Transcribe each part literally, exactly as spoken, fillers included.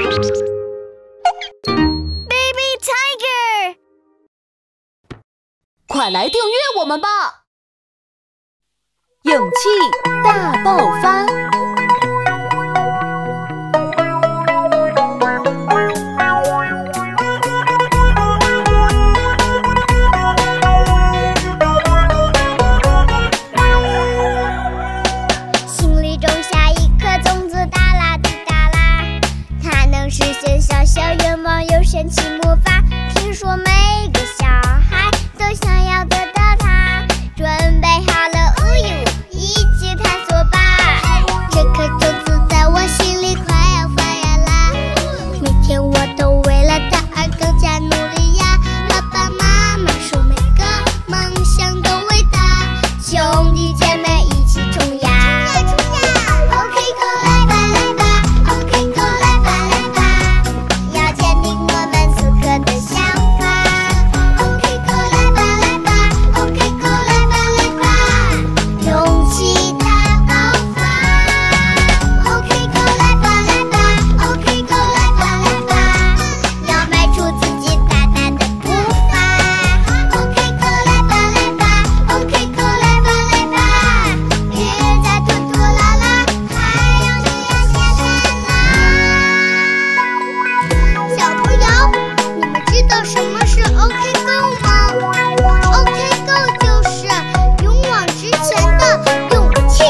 Baby Tiger， 快来订阅我们吧！勇气大爆发。 心里种下一颗种子，哒啦滴哒啦，它能实现小小愿望，又神奇魔法。听说每个小孩都想要得到它，准备好了，哦呦，一起探索吧！这颗种子在我心里快要发芽啦，每天我都为了它而更加努力呀。爸爸妈妈说每个梦想都伟大，兄弟姐妹一起冲呀！OK Go 来吧来吧 ，OK Go 来吧来吧，要坚定我们此刻的想法。OK Go 来吧来吧 ，OK Go 来吧来吧，勇气大爆发。OK Go 来吧来吧 ，OK Go 来吧来吧，要迈出自己大大的步伐。OK Go 来吧来吧 ，OK Go 来吧来吧，别再拖拖拉拉，太阳就要下山啦！小朋友，你们知道什么是 OK Go 吗 ？OK Go 就是勇往直前的勇气。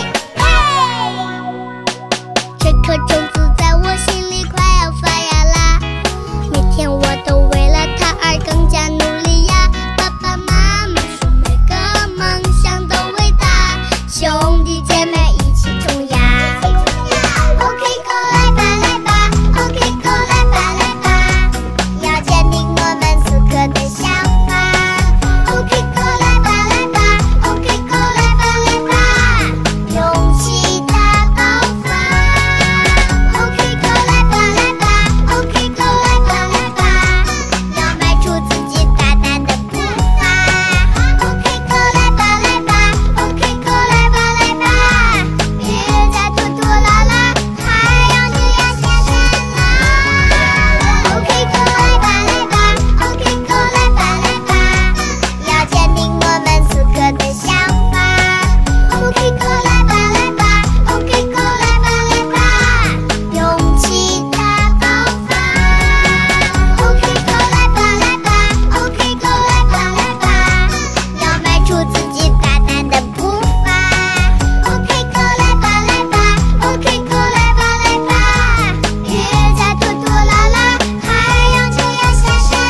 这颗种子在我心里快要发芽啦，每天我都为了它而更加努力呀。爸爸妈妈说每个梦想都伟大，兄弟姐妹一起冲呀！OK Go 来吧来吧 ，OK Go 来吧来吧，要坚定我们此刻的想法。OK Go 来吧来吧 ，OK Go 来吧来吧，勇气大爆发。OK Go 来吧来吧 ，OK Go 来吧来吧，要迈出自己大大的步伐。OK Go 来吧来吧 ，OK Go 来吧来吧，别再拖拖拉拉，太阳就要下山啦！OK Go 来吧来吧 ，OK Go 来吧来吧，要坚定我们此刻的想法。OK Go 来吧来吧 ，OK Go 来吧来吧，勇气大爆发。OK Go 来吧来吧 ，OK Go 来吧来吧，要迈出自己大大的步伐。OK Go 来吧来吧 ，OK Go 来吧来吧，别再拖拖拉拉，太阳就要下山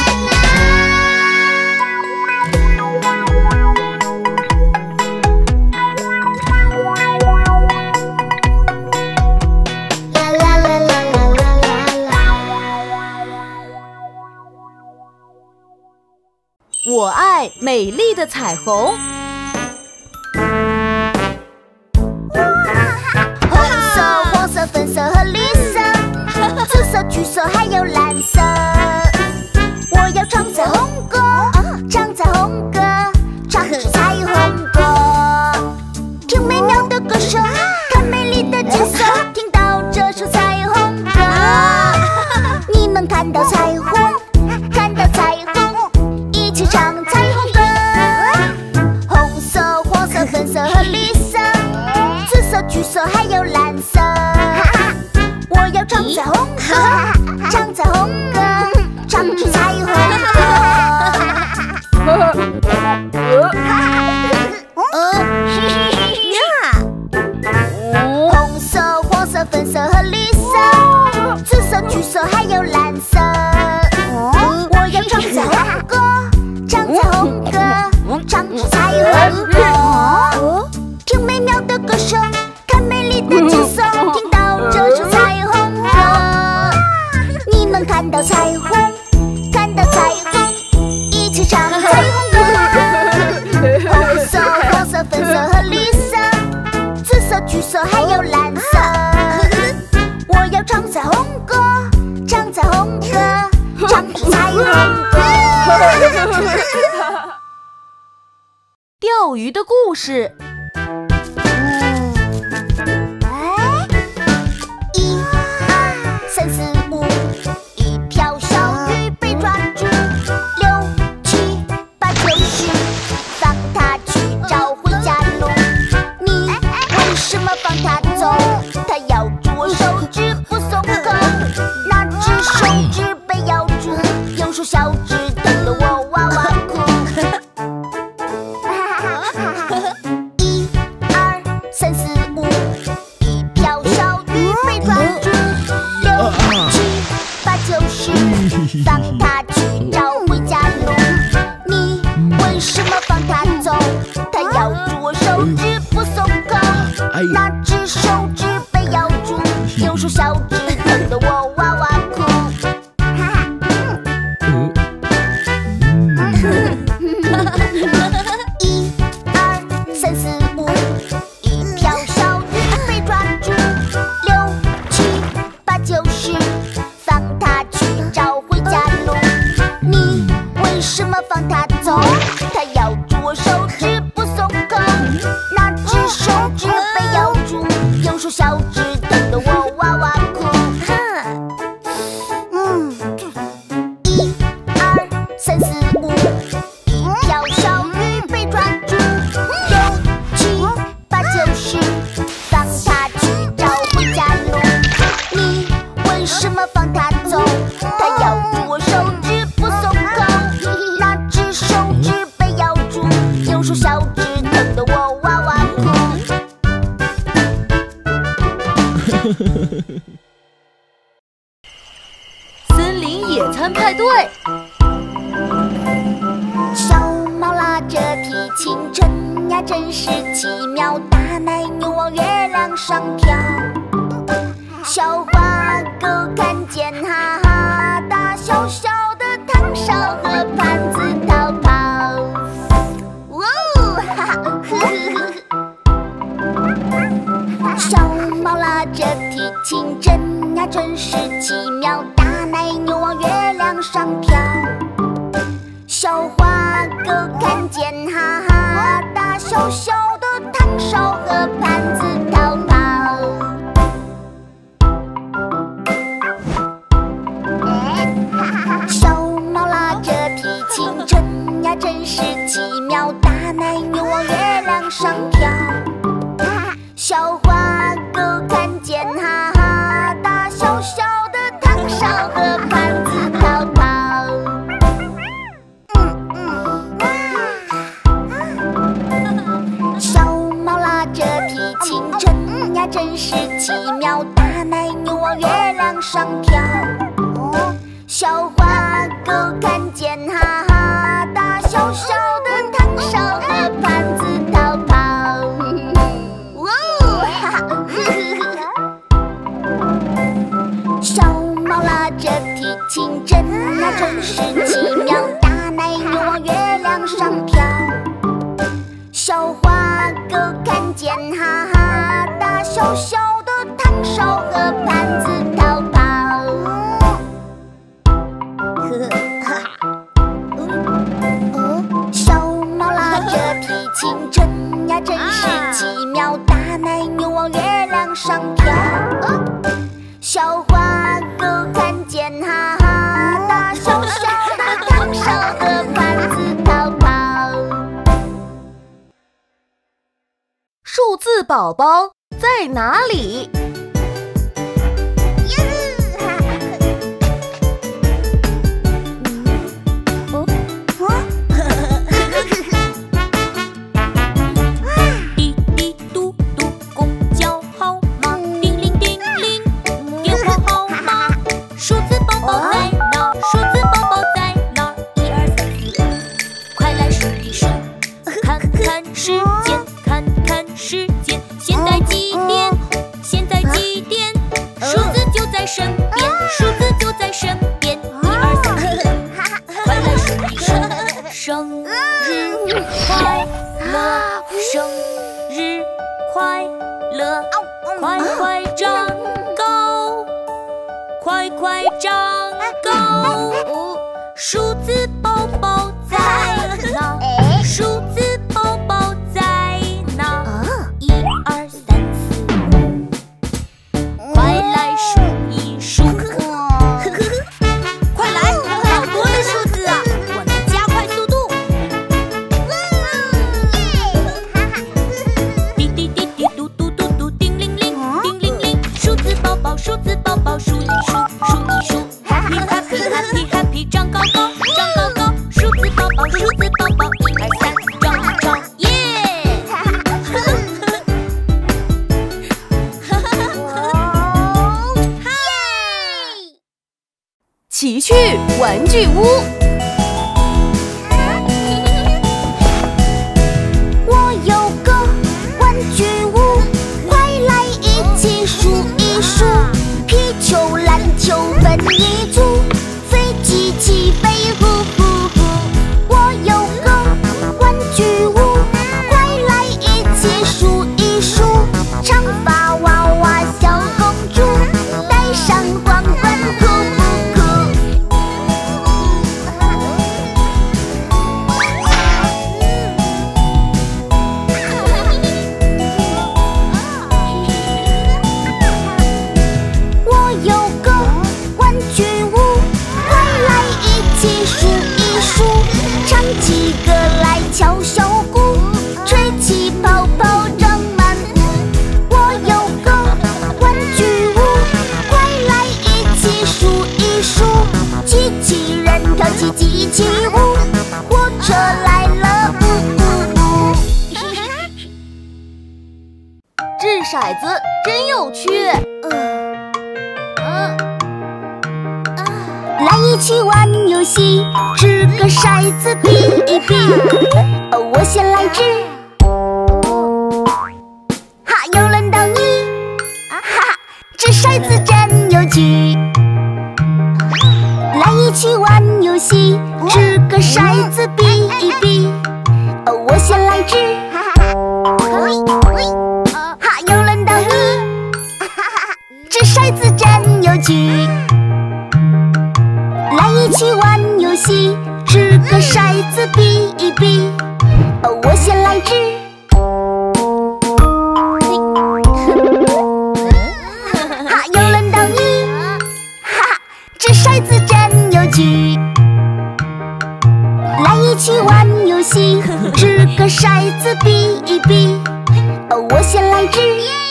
啦！啦啦啦啦啦啦啦啦！ 我爱美丽的彩虹。 红色、黄色、粉色和绿色，紫色、橘色还有蓝色。我要唱彩虹歌，唱彩虹歌，唱出彩虹歌。听美妙的歌声，看美丽的景色，听到这首彩虹歌。你能看到彩虹，看到彩虹，一起唱彩虹歌。红色、黄色、粉色和绿色，紫色、橘色还有蓝色。我要唱彩虹歌，唱彩虹歌，唱出彩虹歌。红色、黄色、粉色和绿色，紫色、橘色还有蓝色。我要唱彩虹歌，唱彩虹歌，唱出彩虹歌。听美妙的歌声，看美丽的景色，听到这首彩虹歌。你能看到彩虹，看到彩虹，一起唱彩虹歌。红色、黄色、粉色和绿色，紫色、橘色还有蓝色。我要唱彩虹歌，唱彩虹歌，唱出彩虹歌。 钓鱼的故事。 一二三四五放他去找回家路。你为什么放他走？他咬住我手指不松口，那只手指被咬住，有数小指疼得我哇哇哭。一二三四五，一条小鱼被抓住。六七八九十，放它去找回家路。你为什么放它走？它咬住我手指不松口，那只手指被咬住，有数小指疼得我哇哇哭。嗯，一二三四五，一条小鱼被抓住。六七八九十，放它去找回家路。你为什么放它走？它咬住我手指不松口，那只手指被咬住，有数小指疼得我哇哇哭。 森林野餐派对。 小猫拉着提琴，真呀真是奇妙，大奶牛往月亮上跳。小花狗看见，哈哈，大小小的汤勺和盘子逃跑。哇哦，哈哈，呵呵呵。小猫拉着提琴，真呀真是奇妙，大奶牛往月亮上跳。小花狗看见，哈哈，大小小的汤勺和盘子逃跑。小猫拉着提琴，真呀真是奇妙，大奶牛往月亮上跳。小花狗看见，哈哈，大小小的汤勺和盘子逃跑。真呀真是奇妙，大奶牛往月亮上跳。小花狗看见，哈哈，大小小的汤勺和盘子逃跑。哇哦，哈哈，小猫拉着提琴，真呀真是奇妙，大奶牛往月亮上跳。小花狗看见，哈哈，大小小的汤勺和盘子逃跑。小猫拉着提琴，真呀真是奇妙，大奶牛往月亮上跳。小花狗看见，哈哈，大小小的汤勺和盘子逃跑。 数字宝宝在哪里？ 滴滴嘟嘟公交号码，叮铃叮铃电话号码。数字宝宝在哪？数字宝宝在哪？一二三四五，快来数一数，看看时间。看看时间，现在几点？现在几点？数字就在身边，数字就在身边。一二三四五，快来数一数，生日快乐，生日快乐，快快长高，快快长高。数字宝宝在哪？数字宝宝在哪？一二三四五，快来数一数。快来，好多的数字啊！我们加快速度。滴滴滴滴嘟嘟嘟嘟，叮铃铃，叮铃铃。数字宝宝，数字宝宝，数一数，数一数。Happy happy happy happy，长高高，长高高。 奇趣玩具屋。 我有个玩具屋，快来一起数一数，皮球、篮球分一组，飞机起飞呼呼呼。我有个玩具屋，快来一起数一数，长发娃娃小公主，戴上皇冠酷不酷？我有个玩具屋，快来一起数一数，唱起歌来敲小鼓，吹起泡泡装满屋。我有个玩具屋，快来一起数一数，机器人跳起机器舞，火车来了呜呜呜。 掷骰子真有趣。 来一起玩游戏，掷个骰子比一比。哦，我先来掷，哈，又轮到你，哈哈，掷骰子真有趣。来一起玩游戏，掷个骰子比一比。哦，我先来掷，哈，又轮到你，掷骰子真有趣。来一起玩游戏，掷个骰子比一比。哦，我先来掷，哈，又轮到你，哈哈，掷骰子真有趣。来一起玩游戏，掷个骰子比一比。哦，我先来掷。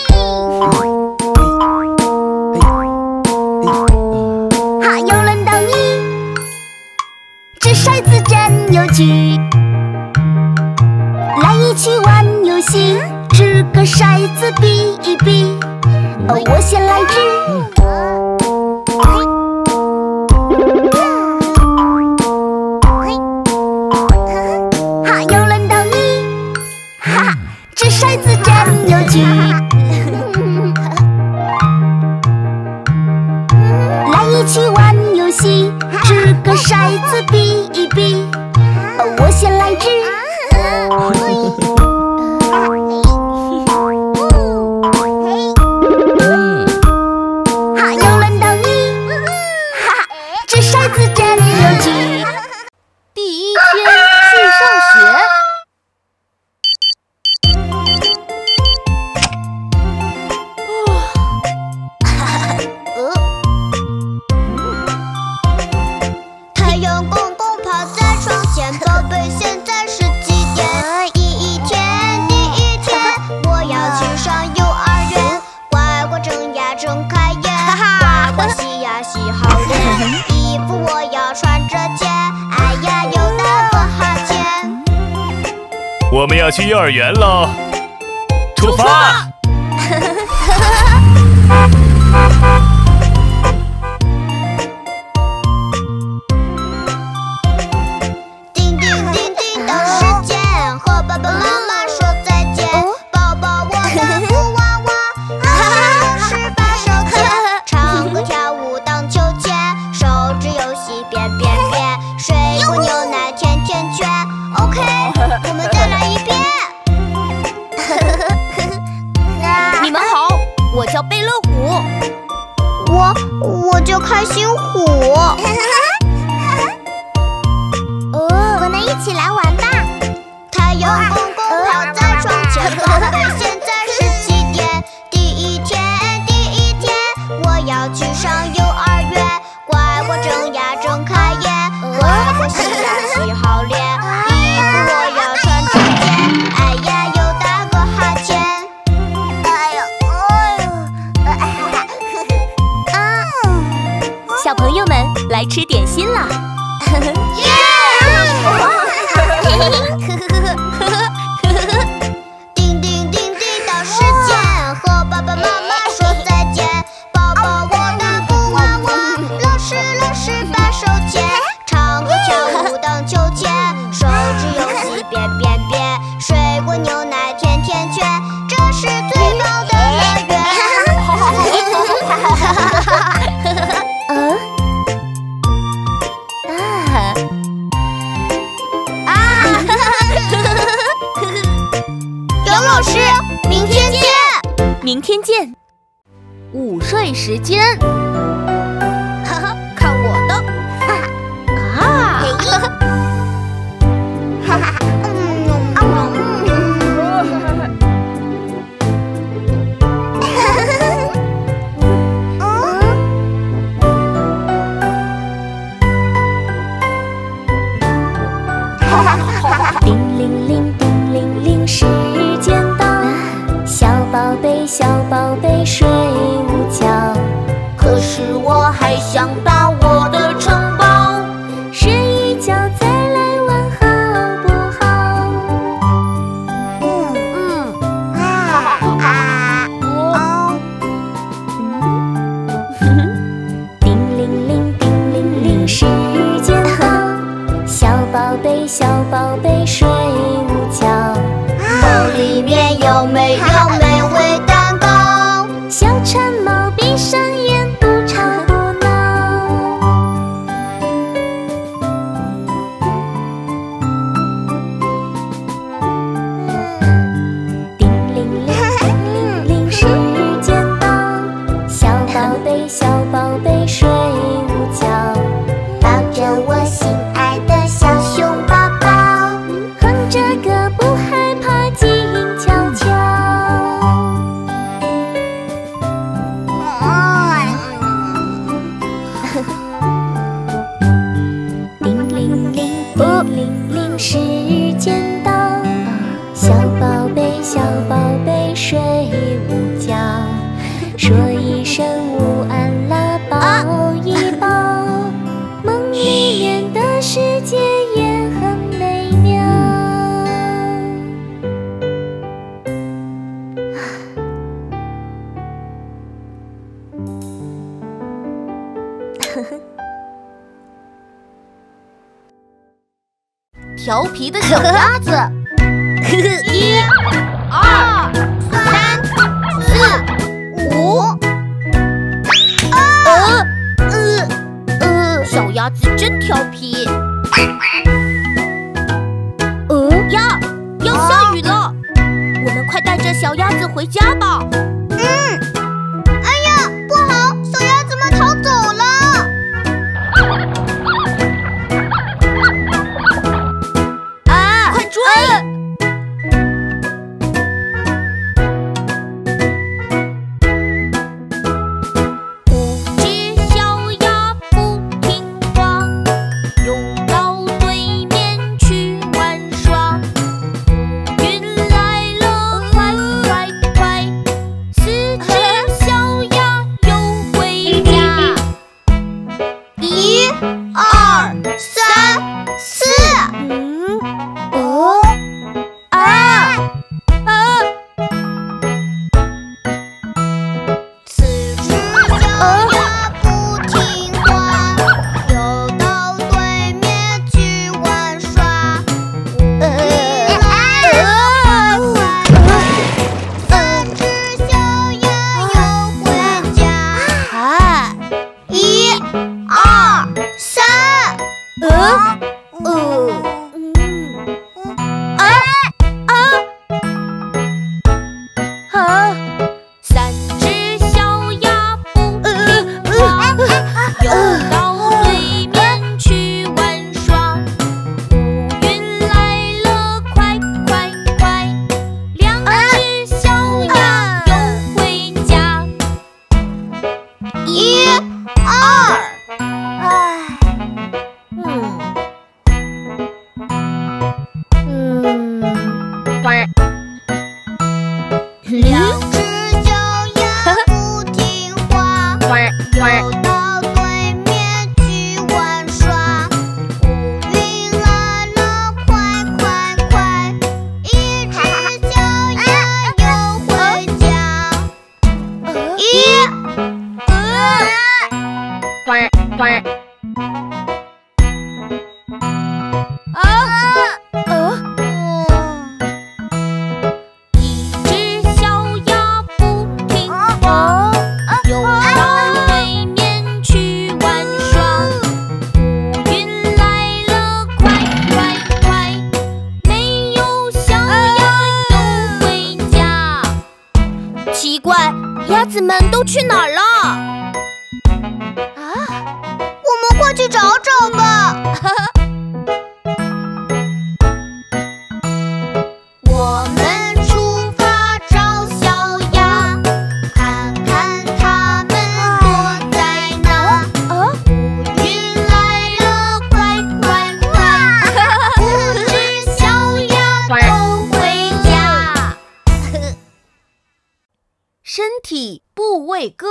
哈，又轮到你，掷骰子真有趣。来一起玩游戏，掷个骰子比一比。哦，我先来掷。哈，又轮到你，哈哈，掷骰子真有趣。来一起玩游戏，掷个骰子比一比。哦，我先来掷。哈，又轮到你，哈哈，掷骰子真有趣。 第一天去上学。 太阳公公趴在窗前，宝贝，现在是几点？第一天，第一天，我要去上幼儿园。乖乖睁呀睁开眼，乖乖洗呀洗好脸。衣服我要穿着件，哎呀又打个哈欠。 我们要去幼儿园喽，出发！ 叮叮叮叮，到时间，和爸爸妈妈说再见。抱抱我的布娃娃，啊，是把手牵，唱歌跳舞荡秋千，手指游戏变变变，水果牛奶甜甜圈。OK， 我们再来一遍。 你们好，我叫贝乐虎。 我我叫开心虎。我们一起来玩吧。太阳公公趴在窗前，宝贝，现在是几点？第一天，第一天，我要去上幼儿园。乖乖睁呀睁开眼，乖乖洗呀洗好脸。衣服我要穿着件，哎呀又打个哈欠。哎呦哎呦， 小朋友们来吃点心啦！ 叮叮叮叮，到时间，和爸爸妈妈说再见。抱抱我的布娃娃，老师老师把天见。 午睡时间， 哈哈，看我的！ 啊！ 哈哈， 叮铃铃，叮铃铃，时间到，小宝贝，小宝贝，睡午觉。可是我还想到我的城堡，睡一觉再来玩好不好？ 嗯嗯啊啊哦， 叮铃铃，叮铃铃，时间到，小宝贝，小宝贝，睡午觉。 梦里面有没有美味蛋糕？ 小馋猫闭上眼，不吵不闹。叮铃铃，叮铃铃，时间到，小宝贝，小宝贝，睡午觉。 抱着我心爱的小熊宝宝， 哼着歌不害怕，静悄悄。叮铃铃，叮铃铃，时间到，小宝贝，小宝贝，睡午觉。说一声午安啦，抱一抱，梦里面的世界也很美妙。 调皮的小鸭子， 一、 二、 三四五， 呃呃呃，小鸭子真调皮。呃呀，要下雨了，我们快带着小鸭子回家吧。 哎呀，不好，小鸭子们逃走了。 啊，快追！五只小鸭不听话，游到对面去玩耍。云来了，快快快！四只小鸭又回家。 一、二、三、四。 嗯，哦，啊啊！ 四只小鸭不听话，游到对面去玩耍。云来了，快快！三只小鸭又回家。 啊， 一、二、三。 呃呃，嗯，啊啊啊！三只小鸭不听话，游到对面去玩耍。乌云来了，快快快！两只小鸭又回家。 一、二。 唉，嗯嗯， 两只小鸭不听话，游到对面去玩耍。乌云来了，快快快！一只小鸭又回家。一、 啊呃，一只小鸭不听话，游到对面去玩耍。乌云来了，快快快！没有小鸭又回家。奇怪， 子们都去哪儿了？ 啊，我们快去找找吧。我们出发找小鸭，看看它们躲在哪。 啊， 乌云来了，快快快，五只小鸭都回家。 身体部位歌。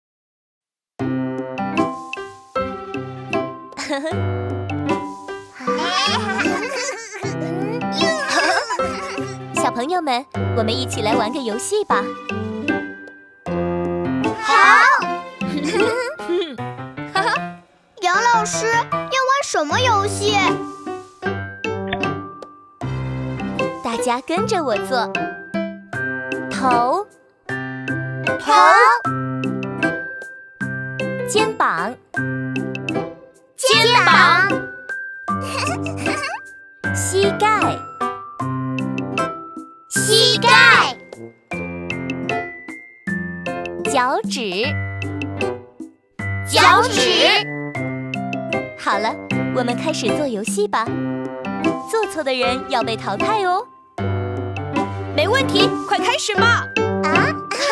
小朋友们，我们一起来玩个游戏吧。 好。杨老师要玩什么游戏？ 大家跟着我做。头， 头， 肩膀， 肩膀， 膝盖， 膝盖， 脚趾， 脚趾。 好了，我们开始做游戏吧。做错的人要被淘汰哦。没问题，快开始吧！ 啊！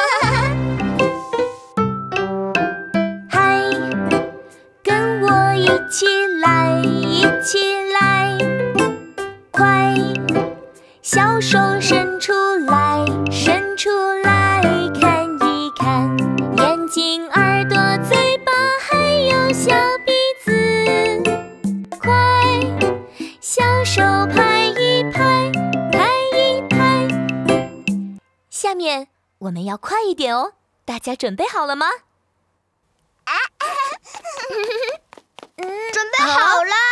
嗨，跟我一起来，一起来，快，小手伸出来，伸出来，看一看，眼睛、耳朵、嘴巴，还有小鼻子，快，小手拍一拍，拍一拍。下面我们要快一点哦，大家准备好了吗？ 准备好了。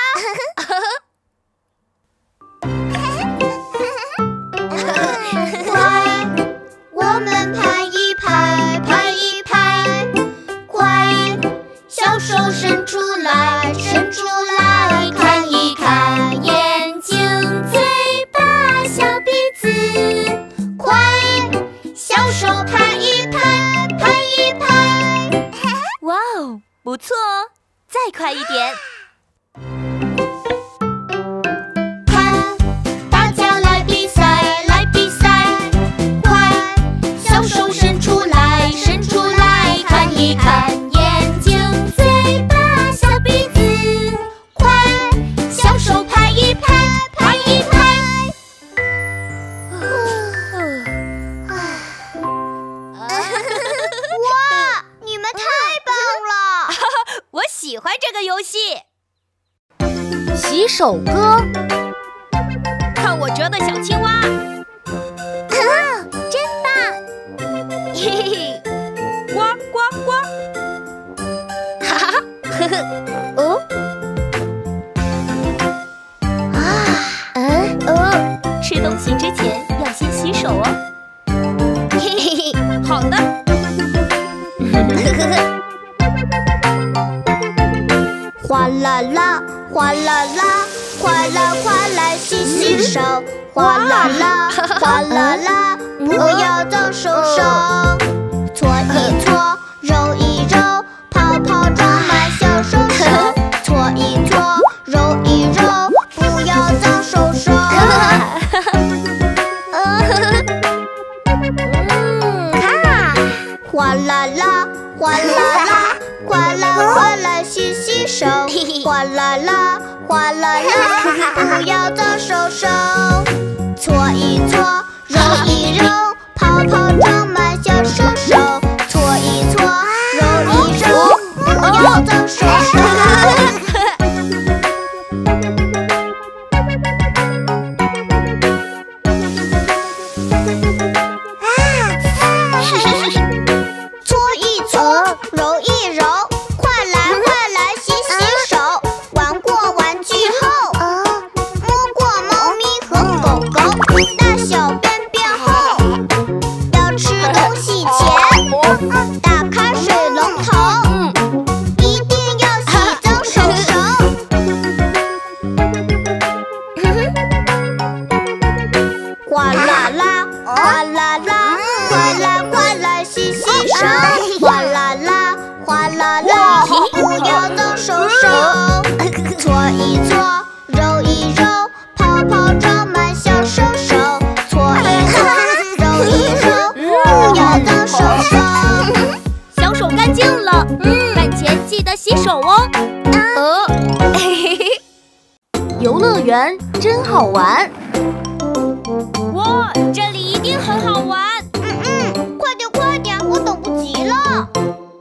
快，我们拍一拍，拍一拍，快，小手伸出来，伸出来，看一看，眼睛、嘴巴、小鼻子，快，小手拍一拍，拍一拍。 哇哦，不错哦，再快一点。 看，大家来比赛，来比赛，快，小手伸出来，伸出来，看一看，眼睛、嘴巴、小鼻子，快，小手拍一拍，拍一拍。哇，你们太棒了！ 我喜欢这个游戏。 洗手歌。 看我折的小青蛙， 真棒！ 嘿嘿嘿，呱呱呱！哈哈，呵呵，哦，啊，嗯，哦，吃东西之前要先洗手哦。嘿嘿嘿，好的。 哗啦啦，哗啦啦，快来快来洗洗手，哗啦啦，哗啦啦，不要脏手手，搓一搓，揉一揉，泡泡装满小手手，搓一搓，揉一揉，不要脏手手。哗啦啦，哗啦啦，快来快来洗洗手，哗啦啦，哗啦啦，不要脏手手，搓一搓，揉一揉，泡泡装满小手手，搓一搓，揉一揉，不要脏手手。揉一揉，快来快来洗洗手，玩过玩具后，摸过猫咪和狗狗，大小便便后，要吃东西前有哦。呃，嘿嘿嘿， 游乐园真好玩。 哇，这里一定很好玩。 嗯嗯，快点快点，我等不及了。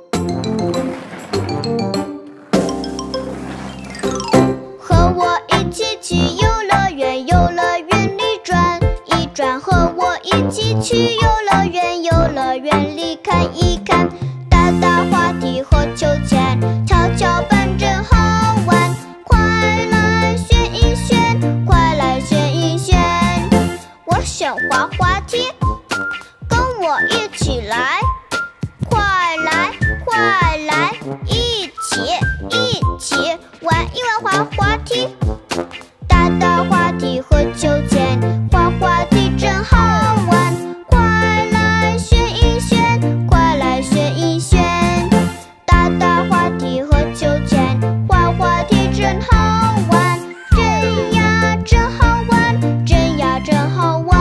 和我一起去游乐园，游乐园里转一转。和我一起去游乐园，游乐园里看一看。打打滑梯和秋千，跷跷板真好玩。快来选一选，快来选一选。我选滑滑梯，跟我一起来。快来快来，一起一起玩一玩滑滑梯。打打滑梯和秋千，滑滑梯真好玩。快来选一选，快来选一选。打打滑梯和秋千，滑滑梯真好玩。真呀真好玩，真呀真好玩。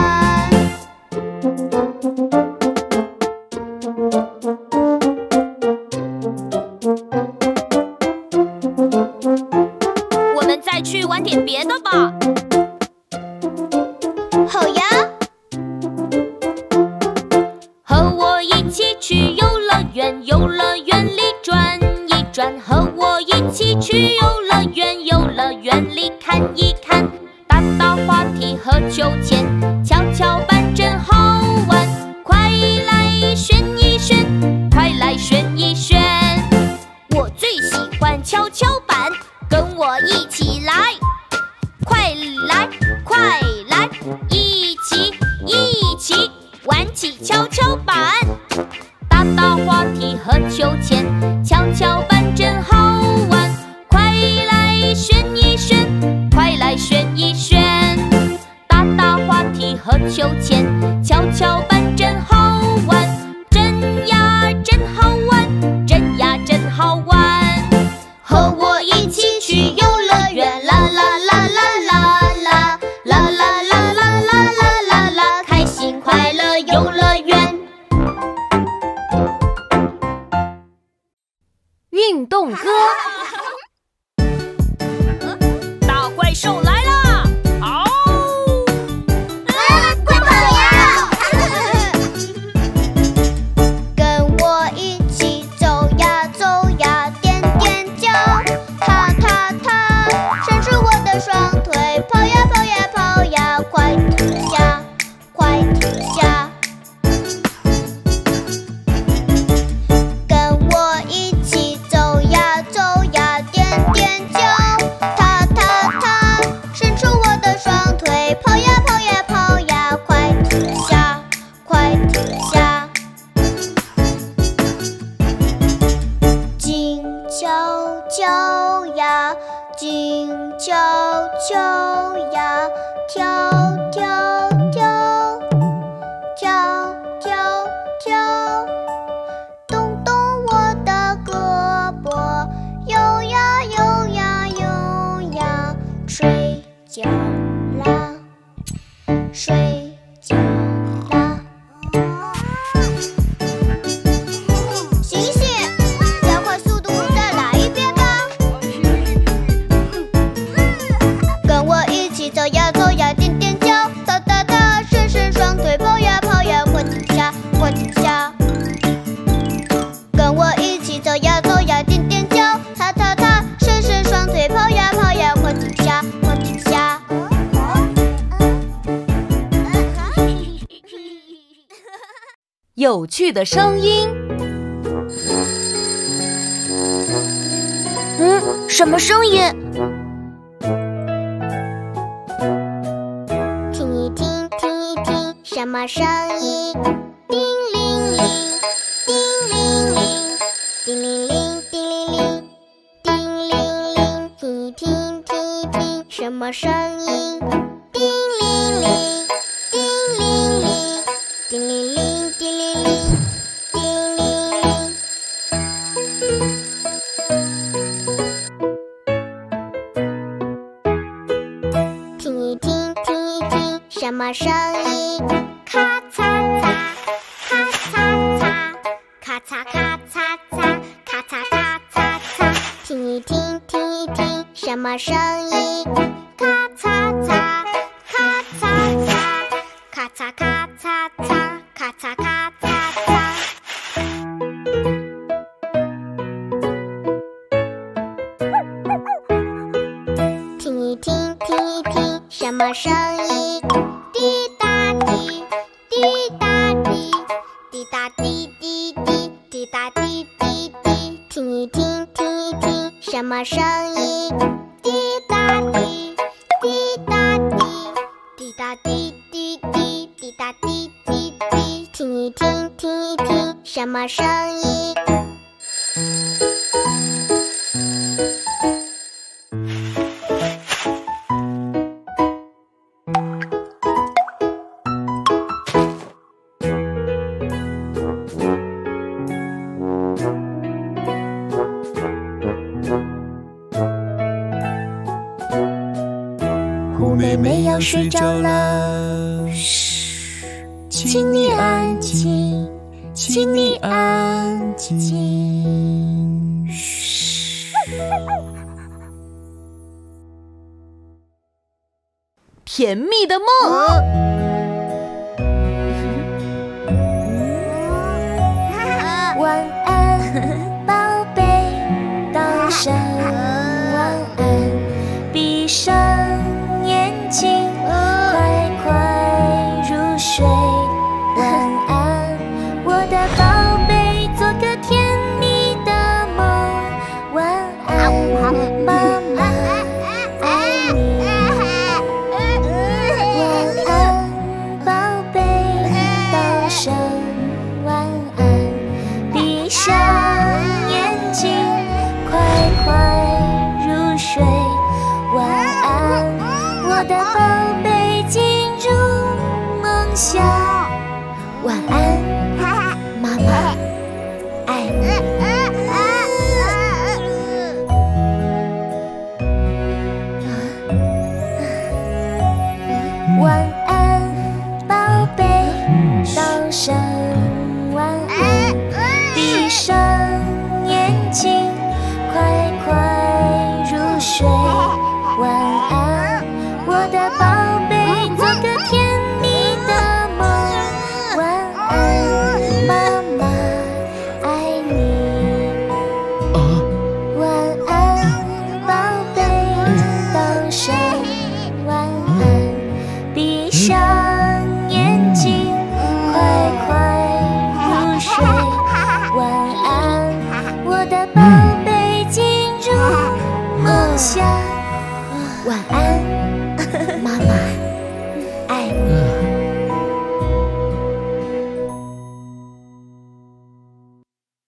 我们再去玩点别的吧。 好呀， 和我一起去游乐园，游乐园里转一转。和我一起去游乐园，游乐园里看一看。打打滑梯和秋千，跷跷板真好玩。快来选一选，快来选一选。我最喜欢跷跷板，跟我一起来。快来快来，一起一起玩起跷跷板。打打滑梯和秋千，跷跷板真好玩。快来选一选，快来选一选。打打滑梯和秋千，跷跷板真好玩。真呀真好玩，真呀真好玩。和我一起去游乐园，啦啦啦啦啦啦啦啦啦啦啦啦啦啦，开心快乐游乐园。 运动歌， 大怪兽来啦！嗷！ 快跑呀！跟我一起走呀走呀，踮踮脚，踏踏踏，伸出我的双腿，跑呀跑呀跑呀，快停下，快停下。跟我一起走呀走呀，踮踮脚，踏踏踏，伸出我的双腿，跑呀跑呀跑呀，快停下，快停下。静悄悄呀，静悄悄呀，跳跳跳，跳跳跳，动动我的胳膊，游呀游呀游呀，睡觉啦，睡觉啦。醒醒，加快速度，再来一遍吧。跟我一起走呀走呀，踮踮脚，踏踏踏，伸伸双腿，跑呀跑呀，快停下，快停下。跟我一起走呀走呀，踮踮脚，踏踏踏，伸伸双腿，跑呀跑呀，快停下，快停下。 有趣的声音。 嗯，什么声音？ 听一听，听一听，什么声音？叮铃铃，叮铃铃，叮铃铃，叮铃铃，叮铃铃。听一听，听一听，什么声音？叮铃铃，叮铃铃，叮铃铃，叮铃铃，叮铃铃。听一听，听一听，什么声音？咔嚓嚓，咔嚓嚓，咔嚓咔嚓嚓，咔嚓咔嚓嚓。听一一听，听一听，什么声音？咔嚓嚓，咔嚓嚓，咔嚓咔嚓嚓，咔嚓咔嚓嚓。听一听，听一听，什么声音？滴答滴，滴答滴，滴答滴滴滴，滴答滴滴滴。听一听，听一听，什么声音？滴答滴，滴答滴，滴答滴滴滴，滴答滴滴滴。听一听，听一听，什么声音？ 虎妹妹要睡着了，嘘，请你安静，请你安静，嘘。 甜蜜的梦。 晚安，宝贝，道声晚安，闭上眼睛，快快入睡。晚安，我的宝贝，做个甜蜜的梦。晚安，妈妈爱你。晚安，宝贝，道声晚安，闭上眼睛，快快入睡。晚安，我的宝贝，进入梦乡。晚安，妈妈爱你。晚安，宝贝，道声晚安，闭上眼睛，快快入睡。晚安，我的宝贝，做个甜蜜的梦。晚安，妈妈爱你。晚安，宝贝，道声晚安，闭上眼睛，快快入睡。晚安，我的宝贝，进入梦乡。晚安。